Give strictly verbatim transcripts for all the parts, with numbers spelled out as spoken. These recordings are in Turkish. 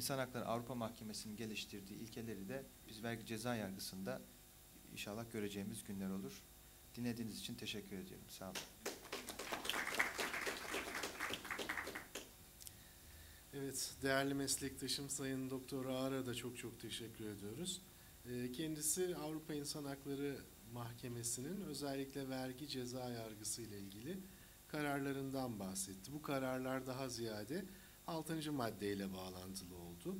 İnsan Hakları Avrupa Mahkemesi'nin geliştirdiği ilkeleri de biz vergi ceza yargısında inşallah göreceğimiz günler olur. Dinlediğiniz için teşekkür ediyorum. Sağ olun. Evet, değerli meslektaşım Sayın Doktor Ağar'a da çok çok teşekkür ediyoruz. Kendisi Avrupa İnsan Hakları Mahkemesi'nin özellikle vergi ceza yargısı ile ilgili kararlarından bahsetti. Bu kararlar daha ziyade altıncı maddeyle bağlantılı oldu.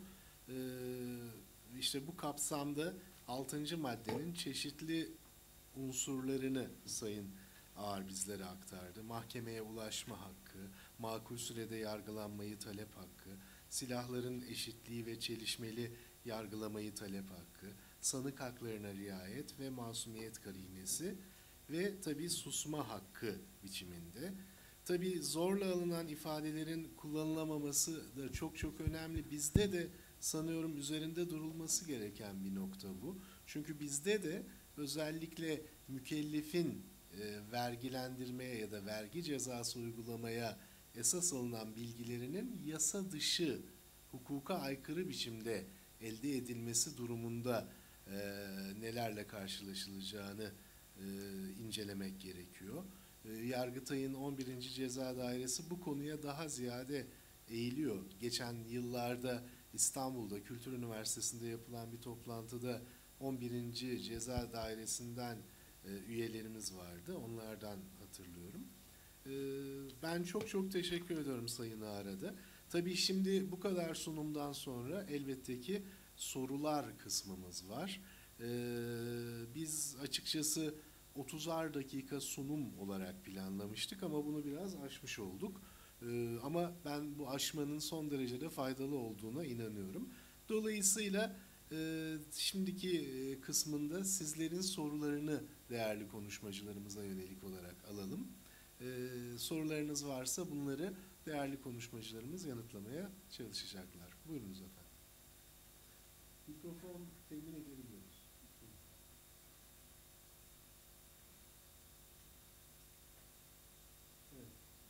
İşte bu kapsamda altıncı maddenin çeşitli unsurlarını Sayın Ağar bizlere aktardı. Mahkemeye ulaşma hakkı, makul sürede yargılanmayı talep hakkı, silahların eşitliği ve çelişmeli yargılamayı talep hakkı, sanık haklarına riayet ve masumiyet karinesi ve tabii susma hakkı biçiminde. Tabii zorla alınan ifadelerin kullanılamaması da çok çok önemli. Bizde de sanıyorum üzerinde durulması gereken bir nokta bu. Çünkü bizde de özellikle mükellefin e, vergilendirmeye ya da vergi cezası uygulamaya esas alınan bilgilerinin yasa dışı, hukuka aykırı biçimde elde edilmesi durumunda e, nelerle karşılaşılacağını e, incelemek gerekiyor. E, Yargıtay'ın on birinci Ceza Dairesi bu konuya daha ziyade eğiliyor. Geçen yıllarda İstanbul'da Kültür Üniversitesi'nde yapılan bir toplantıda on birinci Ceza Dairesi'nden e, üyelerimiz vardı. Onlardan hatırlıyorum. E, ben çok çok teşekkür ediyorum Sayın Ağar'a. Tabii şimdi bu kadar sunumdan sonra elbette ki sorular kısmımız var. E, biz açıkçası otuzar dakika sunum olarak planlamıştık ama bunu biraz aşmış olduk. E, ama ben bu aşmanın son derece de faydalı olduğuna inanıyorum. Dolayısıyla Ee, şimdiki e, kısmında sizlerin sorularını değerli konuşmacılarımıza yönelik olarak alalım. Ee, sorularınız varsa bunları değerli konuşmacılarımız yanıtlamaya çalışacaklar. Buyurunuz efendim. Mikrofon temin edebiliyoruz. Evet.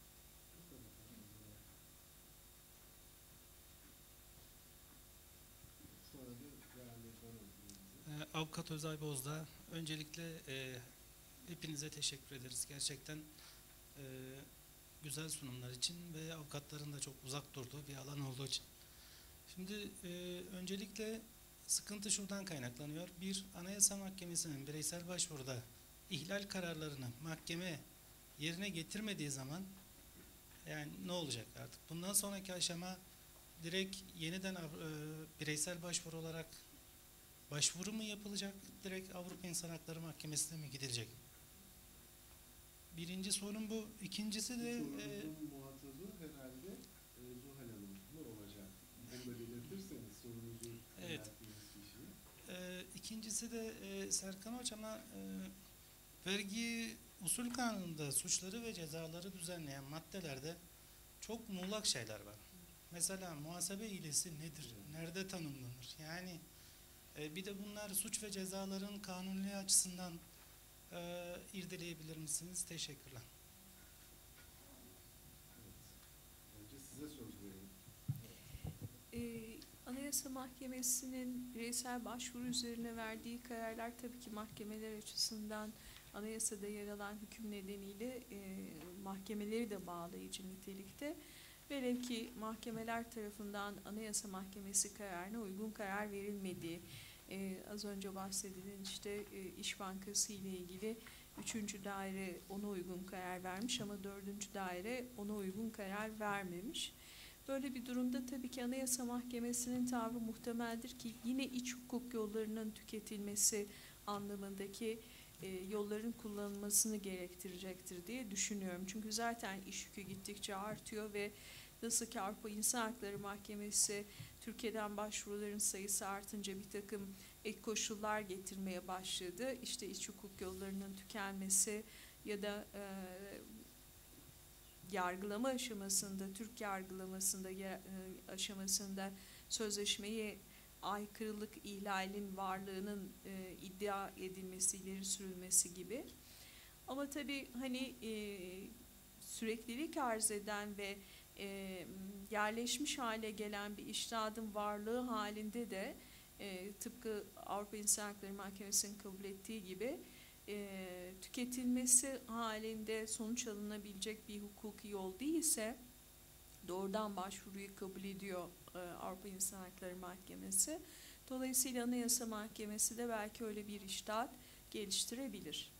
Sonra da Avukat Özay Bozdağ, öncelikle e, hepinize teşekkür ederiz. Gerçekten e, güzel sunumlar için ve avukatların da çok uzak durduğu bir alan olduğu için. Şimdi e, öncelikle sıkıntı şuradan kaynaklanıyor. Bir, Anayasa Mahkemesi'nin bireysel başvuruda ihlal kararlarını mahkeme yerine getirmediği zaman yani ne olacak artık? Bundan sonraki aşama direkt yeniden e, bireysel başvuru olarak başvuru mu yapılacak, direkt Avrupa İnsan Hakları Mahkemesi'ne mi gidilecek? Birinci sorun bu. İkincisi de... Sorunun e, muhatabı herhalde e, Zuhal Hanım'la olacak. Onu da belirtirseniz sorunuzu evet. yönelttiğiniz kişiye. E, ikincisi de e, Serkan Hocam'a e, vergi usul kanununda suçları ve cezaları düzenleyen maddelerde çok muğlak şeyler var. Mesela muhasebe hilesi nedir? Nerede tanımlanır? Yani e, bir de bunlar suç ve cezaların kanunluğu açısından e, irdeleyebilir misiniz? Teşekkürler. Evet. Önce size söz vereyim. Ee, Anayasa Mahkemesi'nin bireysel başvuru üzerine verdiği kararlar tabii ki mahkemeler açısından anayasada yer alan hüküm nedeniyle e, mahkemeleri de bağlayıcı nitelikte. Velev ki mahkemeler tarafından Anayasa Mahkemesi kararına uygun karar verilmediği, e, az önce bahsedilen işte e, İş Bankası ile ilgili üçüncü daire ona uygun karar vermiş ama dördüncü daire ona uygun karar vermemiş. Böyle bir durumda tabii ki Anayasa Mahkemesi'nin tavrı muhtemeldir ki yine iç hukuk yollarının tüketilmesi anlamındaki e, yolların kullanılmasını gerektirecektir diye düşünüyorum. Çünkü zaten iş yükü gittikçe artıyor ve nasıl ki Avrupa İnsan Hakları Mahkemesi Türkiye'den başvuruların sayısı artınca bir takım ek koşullar getirmeye başladı. İşte iç hukuk yollarının tükenmesi ya da e, yargılama aşamasında, Türk yargılamasında e, aşamasında sözleşmeyi aykırılık ihlalin varlığının e, iddia edilmesi, ileri sürülmesi gibi. Ama tabii hani e, süreklilik arz eden ve e, yerleşmiş hale gelen bir iştihadın varlığı halinde de e, tıpkı Avrupa İnsan Hakları Mahkemesi'nin kabul ettiği gibi e, tüketilmesi halinde sonuç alınabilecek bir hukuki yol değilse doğrudan başvuruyu kabul ediyor e, Avrupa İnsan Hakları Mahkemesi. Dolayısıyla Anayasa Mahkemesi de belki öyle bir iştahat geliştirebilir.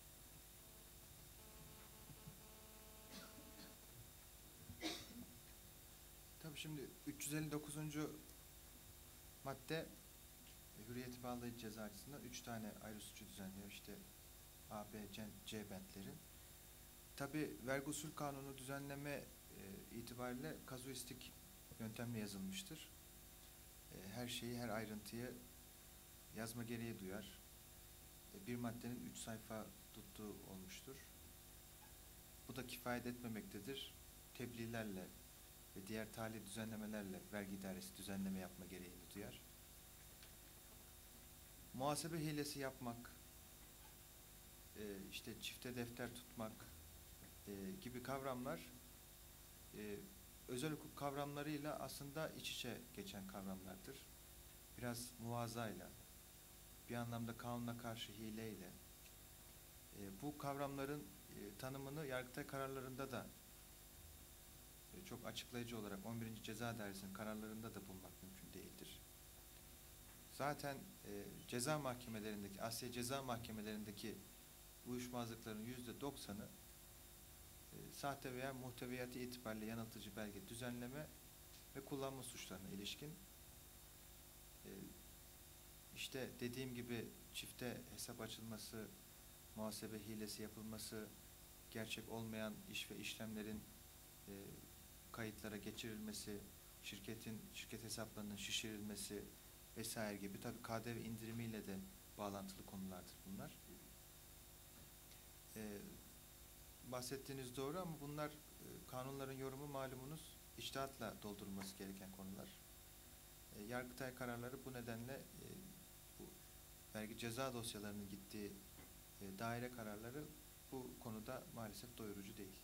Tabii şimdi üç yüz elli dokuzuncu madde e, hürriyeti bağlayıcı ceza açısından üç tane ayrı suçu düzenliyor. İşte A, B, C, C bentleri. Tabii vergi usul kanunu düzenleme e, itibariyle kazuistik yöntemle yazılmıştır. E, her şeyi, her ayrıntıyı yazma gereği duyar. E, bir maddenin üç sayfa tuttuğu olmuştur. Bu da kifayet etmemektedir. Tebliğlerle ve diğer tali düzenlemelerle vergi idaresi düzenleme yapma gereğini duyar. Muhasebe hilesi yapmak, e, işte çifte defter tutmak e, gibi kavramlar e, özel hukuk kavramlarıyla aslında iç içe geçen kavramlardır. Biraz muvazayla, bir anlamda kanuna karşı hileyle e, bu kavramların e, tanımını Yargıtay kararlarında da e, çok açıklayıcı olarak on birinci Ceza Dairesi'nin kararlarında da bulmak mümkün değildir. Zaten e, ceza mahkemelerindeki, Asya ceza mahkemelerindeki uyuşmazlıkların yüzde doksanı e, sahte veya muhteviyatı itibariyle yanıltıcı belge düzenleme ve kullanma suçlarına ilişkin e, işte dediğim gibi çifte hesap açılması, muhasebe hilesi yapılması, gerçek olmayan iş ve işlemlerin e, kayıtlara geçirilmesi, şirketin şirket hesaplarının şişirilmesi vesaire gibi, tabii K D V indirimiyle de bağlantılı konulardır bunlar. Ee, bahsettiğiniz doğru ama bunlar e, kanunların yorumu malumunuz içtihatla doldurulması gereken konular. E, Yargıtay kararları bu nedenle e, bu vergi ceza dosyalarının gittiği e, daire kararları bu konuda maalesef doyurucu değil.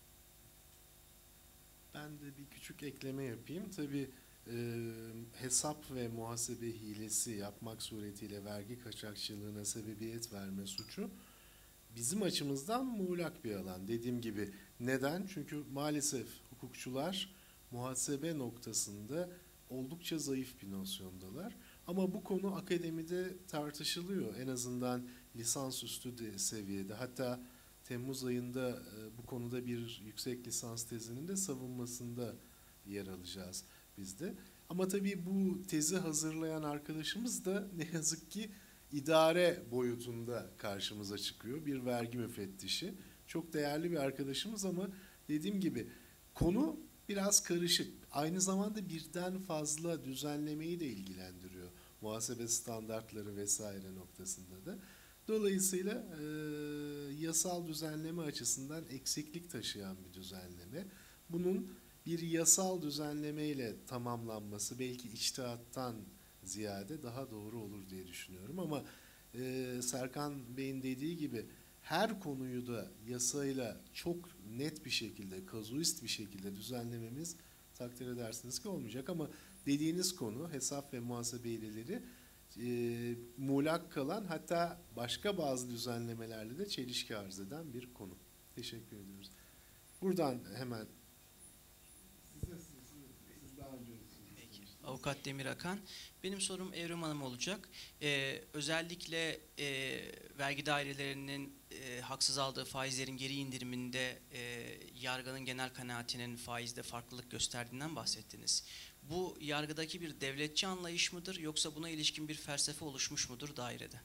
Ben de bir küçük ekleme yapayım. Tabii e, hesap ve muhasebe hilesi yapmak suretiyle vergi kaçakçılığına sebebiyet verme suçu bizim açımızdan muğlak bir alan. Dediğim gibi neden? Çünkü maalesef hukukçular muhasebe noktasında oldukça zayıf bir nosyondalar. Ama bu konu akademide tartışılıyor. En azından lisansüstü de seviyede. Hatta Temmuz ayında e, bu konuda bir yüksek lisans tezinin de savunmasında yer alacağız biz de. Ama tabii bu tezi hazırlayan arkadaşımız da ne yazık ki idare boyutunda karşımıza çıkıyor. Bir vergi müfettişi. Çok değerli bir arkadaşımız ama dediğim gibi konu biraz karışık. Aynı zamanda birden fazla düzenlemeyi de ilgilendiriyor. Muhasebe standartları vesaire noktasında da. Dolayısıyla e, yasal düzenleme açısından eksiklik taşıyan bir düzenleme. Bunun bir yasal düzenlemeyle tamamlanması belki içtihattan ziyade daha doğru olur diye düşünüyorum. Ama e, Serkan Bey'in dediği gibi her konuyu da yasayla çok net bir şekilde, kazuist bir şekilde düzenlememiz takdir edersiniz ki olmayacak. Ama dediğiniz konu hesap ve muhasebe hileleri e, muğlak kalan, hatta başka bazı düzenlemelerle de çelişki arz eden bir konu. Teşekkür ediyoruz. Buradan hemen size, siz, siz daha önce Peki. Avukat Demir Akan. Benim sorum Evrim Hanım olacak. Ee, özellikle e, vergi dairelerinin e, haksız aldığı faizlerin geri indiriminde e, yargının genel kanaatinin faizde farklılık gösterdiğinden bahsettiniz. Bu yargıdaki bir devletçi anlayış mıdır yoksa buna ilişkin bir felsefe oluşmuş mudur dairede?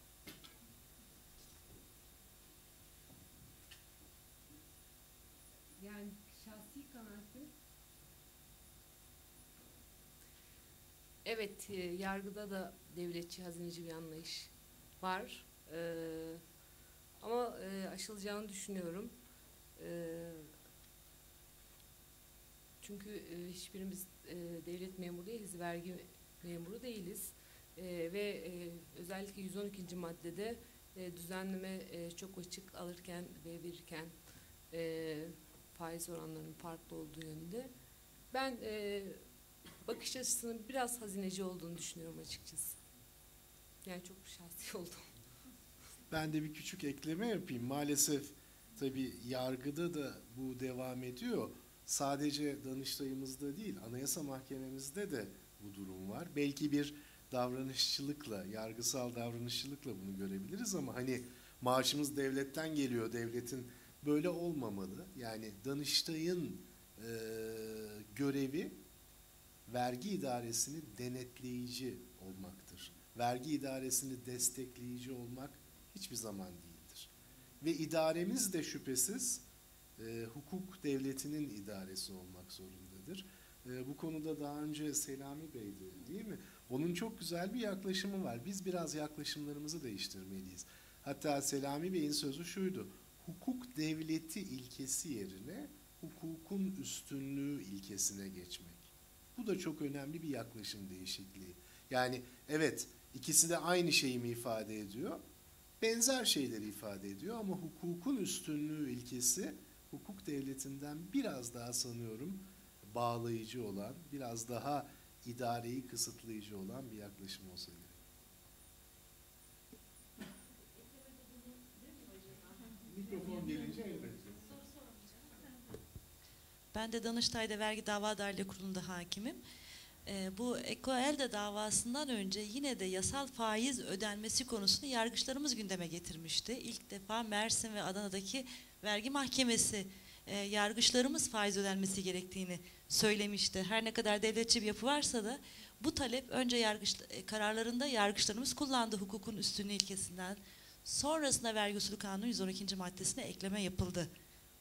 Yani şahsi kanaatim, evet, e, yargıda da devletçi, hazineci bir anlayış var. Ee, ama e, aşılacağını düşünüyorum. Ee, çünkü e, hiçbirimiz e, devlet memuru değiliz, vergi memuru değiliz. E, ve e, özellikle yüz on ikinci maddede e, düzenleme e, çok açık, alırken ve verirken e, faiz oranlarının farklı olduğu yönünde Ben e, bakış açısının biraz hazineci olduğunu düşünüyorum açıkçası. Yani çok şahsi oldu. Ben de bir küçük ekleme yapayım. Maalesef tabii yargıda da bu devam ediyor. Sadece Danıştay'ımızda değil, Anayasa Mahkememizde de bu durum var. Belki bir davranışçılıkla, yargısal davranışçılıkla bunu görebiliriz ama hani maaşımız devletten geliyor, devletin böyle olmamalı. Yani Danıştay'ın e, görevi vergi idaresini denetleyici olmaktır. Vergi idaresini destekleyici olmak hiçbir zaman değildir. Ve idaremiz de şüphesiz e, hukuk devletinin idaresi olmak zorundadır. E, bu konuda daha önce Selami Bey'di değil mi? Onun çok güzel bir yaklaşımı var. Biz biraz yaklaşımlarımızı değiştirmeliyiz. Hatta Selami Bey'in sözü şuydu: hukuk devleti ilkesi yerine hukukun üstünlüğü ilkesine geçmek. Bu da çok önemli bir yaklaşım değişikliği. Yani evet, ikisi de aynı şeyi mi ifade ediyor? Benzer şeyleri ifade ediyor ama hukukun üstünlüğü ilkesi hukuk devletinden biraz daha sanıyorum bağlayıcı olan, biraz daha idareyi kısıtlayıcı olan bir yaklaşım olsa gerek. Mikrofon gelince elbette. Ben de Danıştay'da Vergi Dava Adalet Kurulu'nda hakimim. Ee, bu Ekoelde davasından önce yine de yasal faiz ödenmesi konusunu yargıçlarımız gündeme getirmişti. İlk defa Mersin ve Adana'daki vergi mahkemesi e, yargıçlarımız faiz ödenmesi gerektiğini söylemişti. Her ne kadar devletçi bir yapı varsa da bu talep önce yargıç, e, kararlarında yargıçlarımız kullandı hukukun üstünlüğü ilkesinden. Sonrasında Vergi Usulü Kanunu yüz on ikinci maddesine ekleme yapıldı.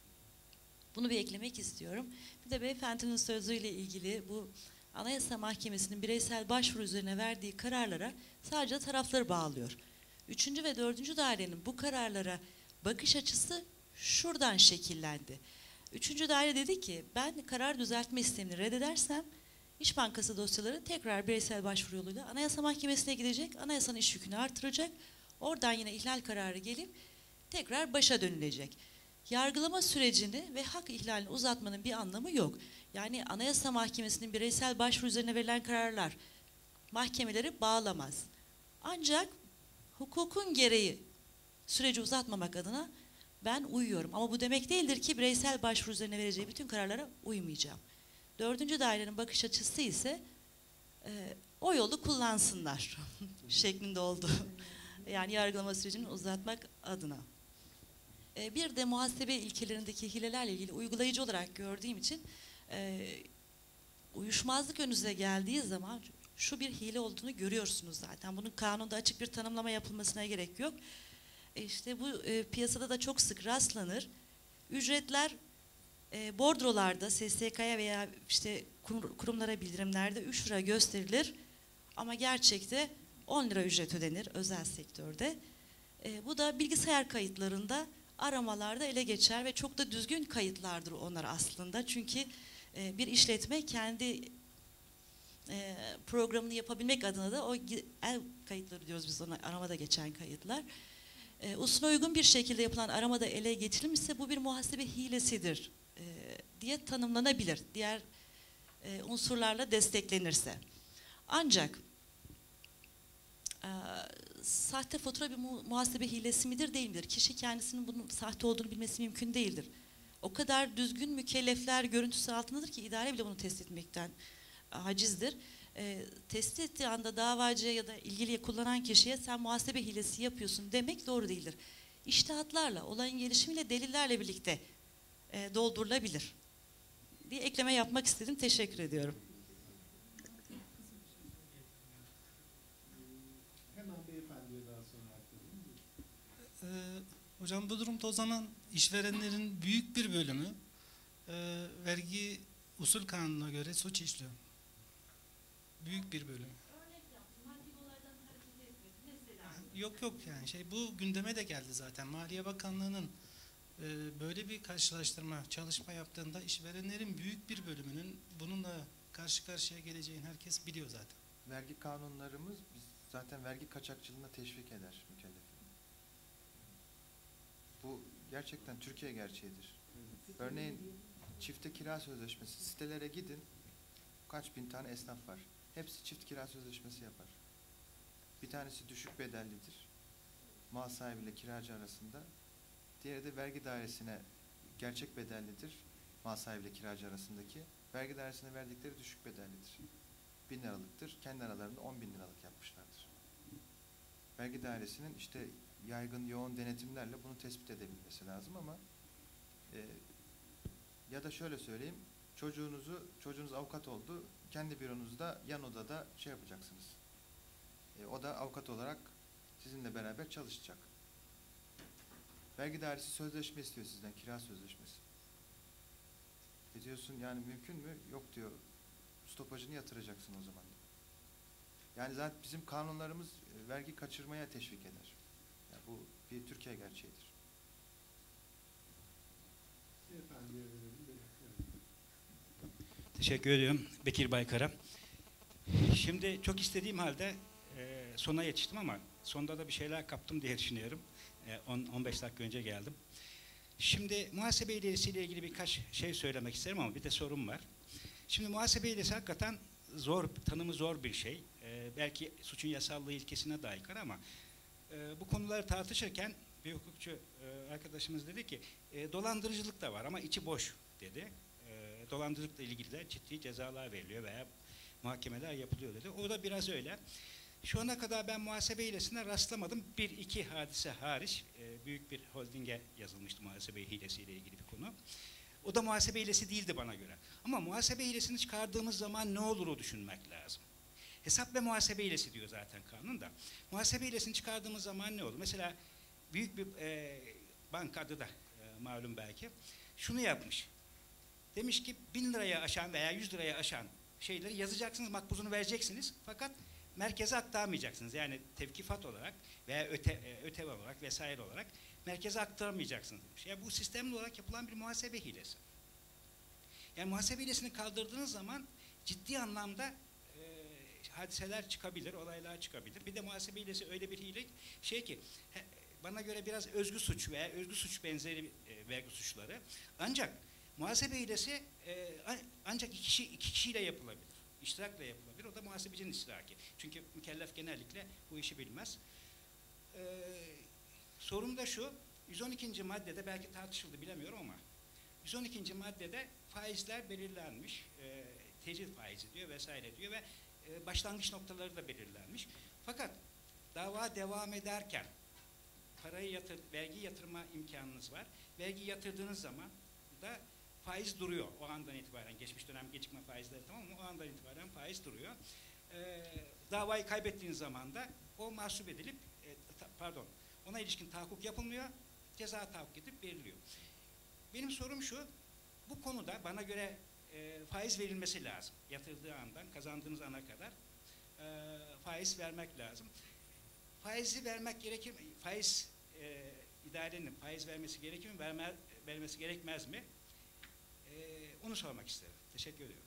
Bunu bir eklemek istiyorum. Bir de beyefendinin sözüyle ilgili bu Anayasa Mahkemesi'nin bireysel başvuru üzerine verdiği kararlara sadece tarafları bağlıyor. Üçüncü ve dördüncü dairenin bu kararlara bakış açısı şuradan şekillendi. Üçüncü daire dedi ki ben karar düzeltme istemini reddedersem İş Bankası dosyaları tekrar bireysel başvuru yoluyla Anayasa Mahkemesi'ne gidecek. Anayasanın iş yükünü artıracak. Oradan yine ihlal kararı gelip tekrar başa dönülecek. Yargılama sürecini ve hak ihlalini uzatmanın bir anlamı yok. Yani Anayasa Mahkemesi'nin bireysel başvuru üzerine verilen kararlar mahkemeleri bağlamaz. Ancak hukukun gereği süreci uzatmamak adına ben uyuyorum. Ama bu demek değildir ki bireysel başvuru üzerine vereceği bütün kararlara uymayacağım. Dördüncü dairenin bakış açısı ise e, o yolu kullansınlar şeklinde oldu. Yani yargılama sürecini uzatmak adına. E, bir de muhasebe ilkelerindeki hilelerle ilgili uygulayıcı olarak gördüğüm için e, uyuşmazlık önünüze geldiği zaman şu bir hile olduğunu görüyorsunuz zaten. Bunun kanunda açık bir tanımlama yapılmasına gerek yok. E işte bu e, piyasada da çok sık rastlanır. Ücretler e, bordrolarda, S S K'ya veya işte kur, kurumlara bildirimlerde üç lira gösterilir. Ama gerçekte on lira ücret ödenir özel sektörde. E, bu da bilgisayar kayıtlarında, aramalarda ele geçer ve çok da düzgün kayıtlardır onlar aslında. Çünkü e, bir işletme kendi e, programını yapabilmek adına da o el kayıtları diyoruz biz ona, aramada geçen kayıtlar. E, usuna uygun bir şekilde yapılan aramada ele geçirilmişse bu bir muhasebe hilesidir e, diye tanımlanabilir. Diğer e, unsurlarla desteklenirse. Ancak e, sahte fatura bir mu muhasebe hilesi midir değil midir? Kişi kendisinin bunun sahte olduğunu bilmesi mümkün değildir. O kadar düzgün mükellefler görüntüsü altındadır ki idare bile bunu tespit etmekten acizdir. E, tespit ettiği anda davacıya ya da ilgiliye kullanan kişiye sen muhasebe hilesi yapıyorsun demek doğru değildir. İçtihatlarla, olayın gelişimiyle, delillerle birlikte e, doldurulabilir diye ekleme yapmak istedim. Teşekkür ediyorum. Hemen beyefendiye daha sonra aktarayım. Ee, hocam bu durumda o zaman işverenlerin büyük bir bölümü e, vergi usul kanununa göre suç işliyor. Büyük bir bölüm. Yok yok yani şey bu gündeme de geldi zaten. Maliye Bakanlığı'nın e, böyle bir karşılaştırma çalışma yaptığında işverenlerin büyük bir bölümünün bununla karşı karşıya geleceğini herkes biliyor zaten. Vergi kanunlarımız biz zaten vergi kaçakçılığına teşvik eder mükellefi. Bu gerçekten Türkiye gerçeğidir. Örneğin çifte kira sözleşmesi sitelere gidin. kaç bin tane esnaf var. Hepsi çift kira sözleşmesi yapar. Bir tanesi düşük bedellidir. Mal sahibiyle kiracı arasında. Diğeri de vergi dairesine gerçek bedellidir. Mal sahibiyle kiracı arasındaki. Vergi dairesine verdikleri düşük bedellidir. Bin liralıktır. Kendi aralarında on bin liralık yapmışlardır. Vergi dairesinin işte yaygın, yoğun denetimlerle bunu tespit edebilmesi lazım ama e, ya da şöyle söyleyeyim, çocuğunuzu, çocuğunuz avukat oldu, kendi büronuzda yan odada şey yapacaksınız. E, o da avukat olarak sizinle beraber çalışacak. Vergi dairesi sözleşme istiyor sizden, kira sözleşmesi. E diyorsun yani mümkün mü? Yok diyor. Stopajını yatıracaksın o zaman. Yani zaten bizim kanunlarımız e, vergi kaçırmaya teşvik eder. Yani bu bir Türkiye gerçeğidir. Efendiye verelim. Teşekkür ediyorum Bekir Baykara. Şimdi çok istediğim halde e, sona yetiştim ama sonda da bir şeyler kaptım diye düşünüyorum. E, on on beş dakika önce geldim. Şimdi muhasebe ilesiyle ilgili birkaç şey söylemek isterim ama bir de sorum var. Şimdi muhasebe ilesi hakikaten zor, tanımı zor bir şey. E, belki suçun yasallığı ilkesine de aykırı ama e, bu konuları tartışırken bir hukukçu e, arkadaşımız dedi ki e, dolandırıcılık da var ama içi boş dedi. E, dolandırıcılıkla ilgili de ciddi cezalar veriliyor veya muhakemeler yapılıyor dedi. O da biraz öyle. Şu ana kadar ben muhasebe hilesine rastlamadım. Bir iki hadise hariç e, büyük bir holdinge yazılmıştı muhasebe hilesiyle ilgili bir konu. O da muhasebe hilesi değildi bana göre. Ama muhasebe hilesini çıkardığımız zaman ne olur o düşünmek lazım. Hesap ve muhasebe hilesi diyor zaten kanun da. Muhasebe hilesini çıkardığımız zaman ne olur? Mesela büyük bir e, banka adı da e, malum belki. Şunu yapmış. Demiş ki bin liraya aşan veya yüz liraya aşan şeyleri yazacaksınız, makbuzunu vereceksiniz. Fakat merkeze aktarmayacaksınız. Yani tevkifat olarak veya öte, ötev olarak vesaire olarak merkeze aktarmayacaksınız demiş. Yani bu sistemli olarak yapılan bir muhasebe hilesi. Yani muhasebe hilesini kaldırdığınız zaman ciddi anlamda e, hadiseler çıkabilir, olaylar çıkabilir. Bir de muhasebe hilesi öyle bir hile şey ki he, bana göre biraz özgü suç veya özgü suç benzeri e, vergi suçları. Ancak muhasebe hilesi e, ancak iki, kişi, iki kişiyle yapılabilir. İştirakla yapılabilir. O da muhasebecinin iştiraki. Çünkü mükellef genellikle bu işi bilmez. Ee, sorum da şu, yüz on ikinci maddede belki tartışıldı bilemiyorum ama yüz on ikinci maddede faizler belirlenmiş. E, tecil faizi diyor vesaire diyor ve e, başlangıç noktaları da belirlenmiş. Fakat dava devam ederken parayı yatır, vergi yatırma imkanınız var. Vergi yatırdığınız zaman da faiz duruyor o andan itibaren. Geçmiş dönem gecikme faizleri tamam mı? O andan itibaren faiz duruyor. Ee, davayı kaybettiğiniz zaman da o mahsup edilip e, ta, pardon ona ilişkin tahakkuk yapılmıyor. Ceza tahakkuk edip veriliyor. Benim sorum şu, bu konuda bana göre e, faiz verilmesi lazım. Yatırdığı andan kazandığınız ana kadar e, faiz vermek lazım. Faizi vermek gerekir mi? Faiz e, idarenin faiz vermesi gerekir mi? Verme, vermesi gerekmez mi? Ee, onu sormak isterim. Teşekkür ediyorum.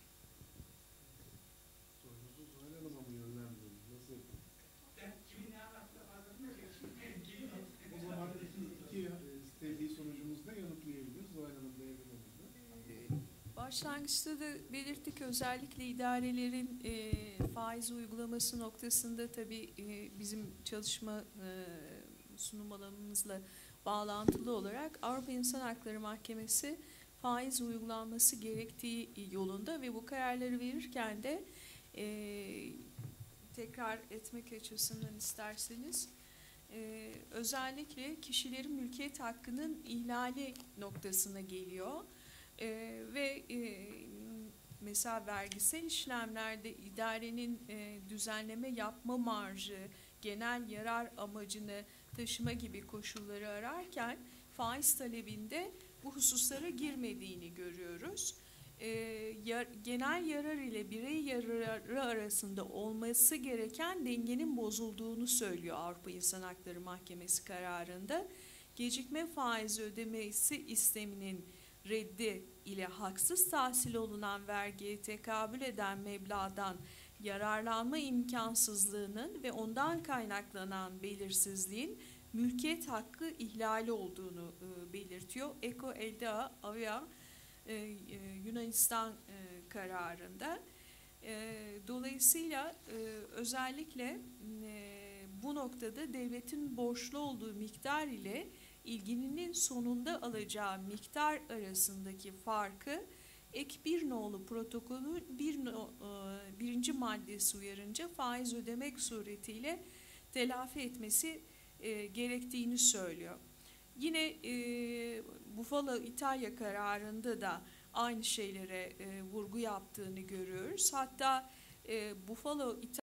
Sorunuzu Zuhal Hanım'a mı yönlendiriyoruz? Nasıl yapalım? Ben kimin ne anlattığını anladım ki. O zaman iki, iki istediği sonucumuzda yanıtlayabilir. Zuhal Hanım da Evrim Hanım da. Başlangıçta da belirttik, özellikle idarelerin e, faiz uygulaması noktasında tabii e, bizim çalışma e, sunum alanımızla bağlantılı olarak Avrupa İnsan Hakları Mahkemesi faiz uygulanması gerektiği yolunda ve bu kararları verirken de e, tekrar etmek açısından isterseniz e, özellikle kişilerin mülkiyet hakkının ihlali noktasına geliyor e, ve e, mesela vergisel işlemlerde idarenin e, düzenleme yapma marjı, genel yarar amacını taşıma gibi koşulları ararken faiz talebinde bu hususlara girmediğini görüyoruz. Ee, yar, genel yarar ile birey yararı arasında olması gereken dengenin bozulduğunu söylüyor Avrupa İnsan Hakları Mahkemesi kararında. Gecikme faizi ödemesi isteminin reddi ile haksız tahsil olunan vergiye tekabül eden meblağdan yararlanma imkansızlığının ve ondan kaynaklanan belirsizliğin mülkiyet hakkı ihlali olduğunu e, belirtiyor. Eko Elda Avia e, e, Yunanistan e, kararında. E, dolayısıyla e, özellikle e, bu noktada devletin borçlu olduğu miktar ile ilgilinin sonunda alacağı miktar arasındaki farkı ek bir nolu protokolü bir no, e, birinci maddesi uyarınca faiz ödemek suretiyle telafi etmesi e, gerektiğini söylüyor. Yine e, Buffalo İtalya kararında da aynı şeylere e, vurgu yaptığını görüyoruz. Hatta e, Buffalo İtalya